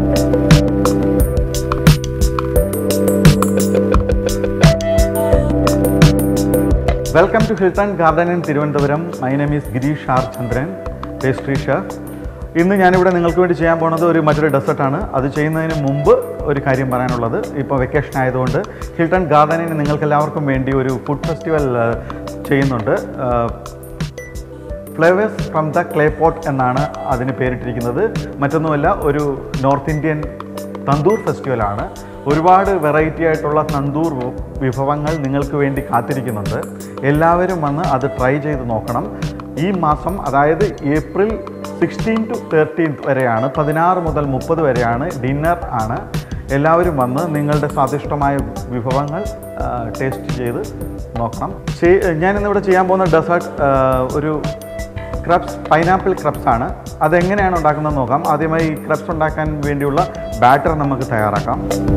Welcome to Hilton Garden in Thiruvananthapuram. My name is Girish R. Chandran, pastry chef. ഇന്ന് ഞാനിവിടെ നിങ്ങൾക്ക് വേണ്ടി ചെയ്യാൻ പോകുന്നത് മറ്റൊരു ഡെസേർട്ടാണ്. അത് ചെയ്യുന്നതിന് മുമ്പ് ഒരു കാര്യം പറയാനുള്ളത്, ഇപ്പോൾ വെക്കേഷൻ ആയതുകൊണ്ട് ഹിൽട്ടൺ ഗാർഡനിൽ നിങ്ങൾക്കെല്ലാവർക്കും വേണ്ടി ഒരു ഫുഡ് ഫെസ്റ്റിവൽ ചെയ്യുന്നുണ്ട്. Flavours from the clay pot എന്നാണ് അതിന് പേരിട്ടിരിക്കുന്നത്. മറ്റൊന്നുമല്ല, ഒരു നോർത്ത് ഇന്ത്യൻ തന്തൂർ ഫെസ്റ്റിവലാണ്. ഒരുപാട് വെറൈറ്റി ആയിട്ടുള്ള തന്തൂർ വിഭവങ്ങൾ നിങ്ങൾക്ക് വേണ്ടി കാത്തിരിക്കുന്നുണ്ട്. എല്ലാവരും വന്ന് അത് ട്രൈ ചെയ്ത് നോക്കണം. ഈ മാസം, അതായത് ഏപ്രിൽ 16 to 13 വരെയാണ്, 16 മുതൽ 30 വരെയാണ്, ഡിന്നർ ആണ്. എല്ലാവരും വന്ന് നിങ്ങളുടെ സ്വാദിഷ്ടമായ വിഭവങ്ങൾ ടേസ്റ്റ് ചെയ്ത് നോക്കണം. ഞാനിന്നിവിടെ ചെയ്യാൻ പോകുന്ന ഡെസേർട്ട് ഒരു ക്രബ്സ്, പൈനാപ്പിൾ ക്രബ്സ് ആണ്. അതെങ്ങനെയാണ് ഉണ്ടാക്കുന്നത് നോക്കാം. ആദ്യമായി ഈ ക്രബ്സ് ഉണ്ടാക്കാൻ വേണ്ടിയുള്ള ബാറ്റർ നമുക്ക് തയ്യാറാക്കാം.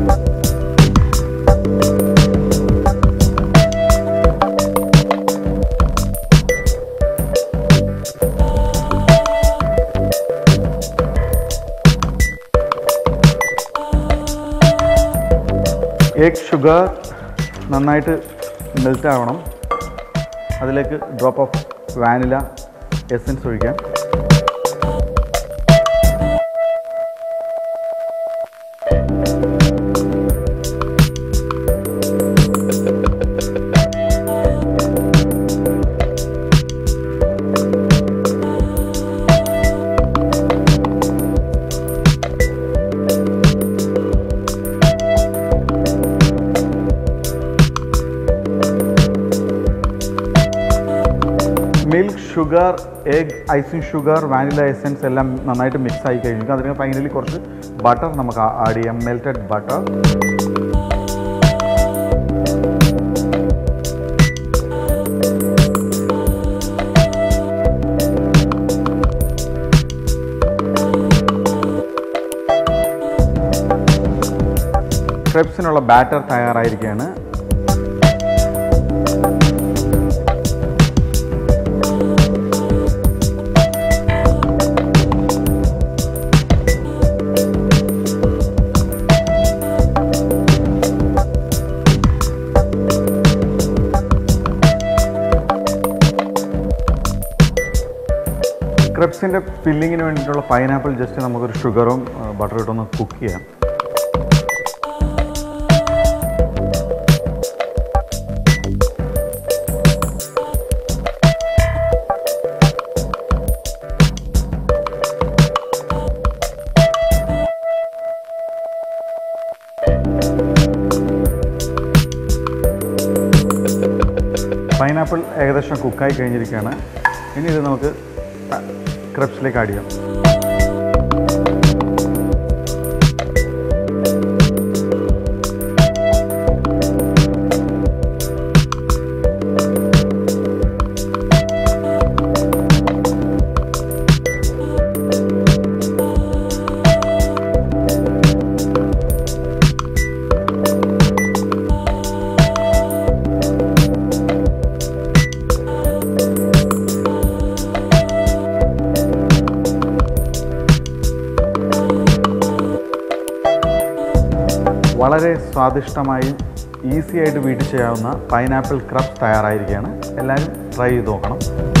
എഗ് ഷുഗർ നന്നായിട്ട് മെൽറ്റ് ആവണം. അതിലേക്ക് ഡ്രോപ്പ് ഓഫ് വാനില എസൻസ് ഒഴിക്കാം. Milk, sugar, egg, icing sugar, vanilla essence എല്ലാം നന്നായിട്ട് മിക്സ് ആയി കഴിഞ്ഞു. അതിന് ഫൈനലി കുറച്ച് ബട്ടർ നമുക്ക് ആഡ് ചെയ്യാം. Melted butter. ക്രെപ്സിനുള്ള ബാറ്റർ തയ്യാറായിരിക്കുകയാണ്. ക്രെപ്സിൻ്റെ ഫില്ലിങ്ങിന് വേണ്ടിയിട്ടുള്ള പൈനാപ്പിൾ ജസ്റ്റ് നമുക്കൊരു ഷുഗറും ബട്ടറും ഇട്ടൊന്ന് കുക്ക് ചെയ്യാം. പൈനാപ്പിൾ ഏകദേശം കുക്കായി കഴിഞ്ഞിരിക്കുകയാണ്. ഇനി ഇത് നമുക്ക് ക്രെപ്സിലേക്ക് ആഡ് ചെയ്യാം. വളരെ സ്വാദിഷ്ടമായും ഈസി ആയിട്ട് വീട്ടിൽ ചെയ്യാവുന്ന പൈനാപ്പിൾ ക്രബ്സ് തയ്യാറായിരിക്കുകയാണ്. എല്ലാവരും ട്രൈ ചെയ്ത് നോക്കണം.